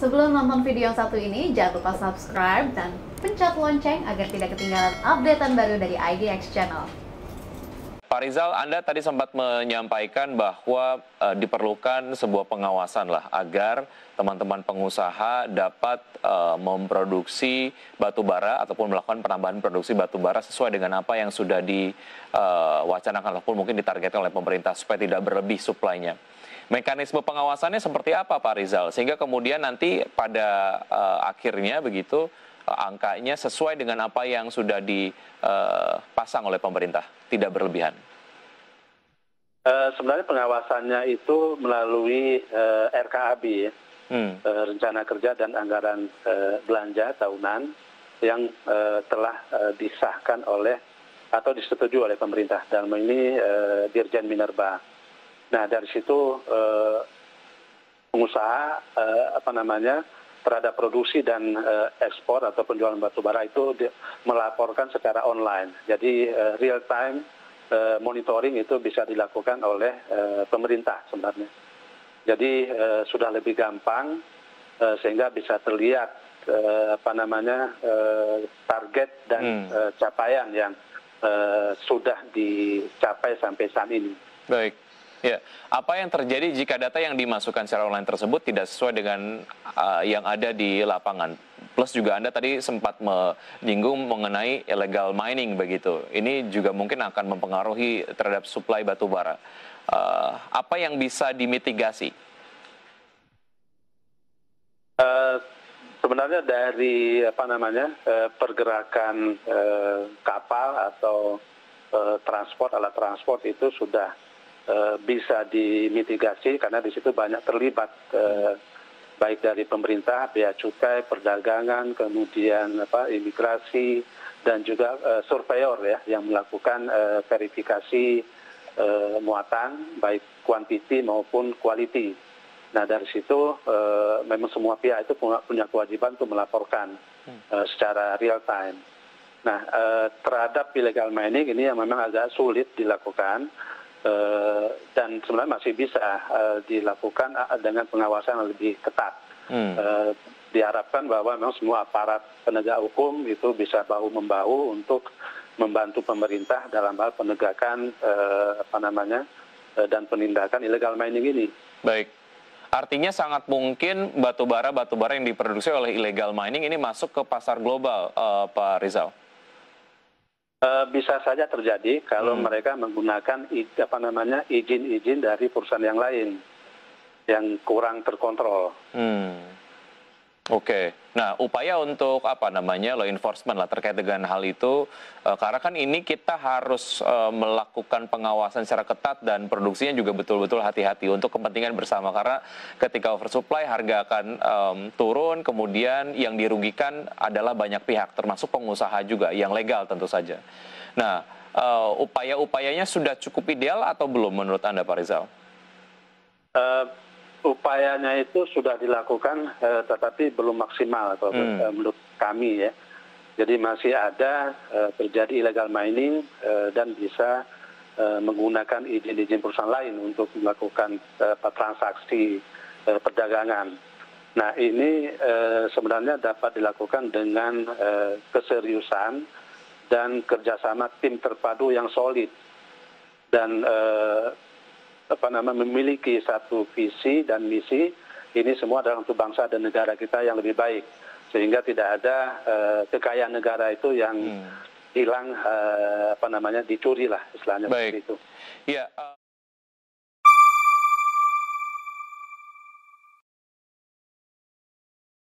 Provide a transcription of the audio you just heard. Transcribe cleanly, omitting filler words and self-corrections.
Sebelum nonton video yang satu ini, jangan lupa subscribe dan pencet lonceng agar tidak ketinggalan updatean baru dari IDX Channel. Pak Rizal, Anda tadi sempat menyampaikan bahwa diperlukan sebuah pengawasan lah agar teman-teman pengusaha dapat memproduksi batu bara ataupun melakukan penambahan produksi batu bara sesuai dengan apa yang sudah diwacanakan ataupun mungkin ditargetkan oleh pemerintah supaya tidak berlebih suplainya. Mekanisme pengawasannya seperti apa, Pak Rizal? Sehingga kemudian nanti pada akhirnya begitu angkanya sesuai dengan apa yang sudah dipasang oleh pemerintah, tidak berlebihan. Sebenarnya pengawasannya itu melalui RKAB, ya. Rencana Kerja dan Anggaran Belanja Tahunan yang telah disahkan oleh atau disetujui oleh pemerintah. Dalam ini Dirjen Minerba. Nah, dari situ pengusaha terhadap produksi dan ekspor atau penjualan batu bara itu melaporkan secara online. Jadi real time monitoring itu bisa dilakukan oleh pemerintah sebenarnya. Jadi sudah lebih gampang sehingga bisa terlihat target dan capaian yang sudah dicapai sampai saat ini. Baik. Ya, apa yang terjadi jika data yang dimasukkan secara online tersebut tidak sesuai dengan yang ada di lapangan? Plus juga Anda tadi sempat menyinggung mengenai illegal mining begitu. Ini juga mungkin akan mempengaruhi terhadap suplai batu bara. Apa yang bisa dimitigasi? Sebenarnya dari pergerakan kapal atau alat transport itu sudah bisa dimitigasi karena di situ banyak terlibat baik dari pemerintah, bea cukai, perdagangan, kemudian imigrasi dan juga surveyor ya yang melakukan verifikasi muatan baik kuantiti maupun quality. Nah dari situ memang semua pihak itu punya kewajiban untuk melaporkan secara real time. Nah terhadap illegal mining ini yang memang agak sulit dilakukan. Dan sebenarnya masih bisa dilakukan dengan pengawasan yang lebih ketat. Diharapkan bahwa memang semua aparat penegak hukum itu bisa bahu-membahu untuk membantu pemerintah dalam hal penegakan dan penindakan illegal mining ini. Baik. Artinya sangat mungkin batu bara yang diproduksi oleh illegal mining ini masuk ke pasar global, Pak Rizal. Bisa saja terjadi kalau mereka menggunakan izin-izin dari perusahaan yang lain yang kurang terkontrol. Oke. Nah, upaya untuk law enforcement lah terkait dengan hal itu, karena kan ini kita harus melakukan pengawasan secara ketat dan produksinya juga betul-betul hati-hati untuk kepentingan bersama. Karena ketika oversupply harga akan turun, kemudian yang dirugikan adalah banyak pihak, termasuk pengusaha juga yang legal tentu saja. Nah, upaya-upayanya sudah cukup ideal atau belum menurut Anda, Pak Rizal? Upayanya itu sudah dilakukan tetapi belum maksimal menurut kami ya. Jadi masih ada terjadi illegal mining dan bisa menggunakan izin-izin perusahaan lain untuk melakukan transaksi perdagangan. Nah ini sebenarnya dapat dilakukan dengan keseriusan dan kerjasama tim terpadu yang solid dan memiliki satu visi dan misi. Ini semua adalah untuk bangsa dan negara kita yang lebih baik, sehingga tidak ada kekayaan negara itu yang hilang dicuri lah istilahnya. Baik. Seperti itu. Ya.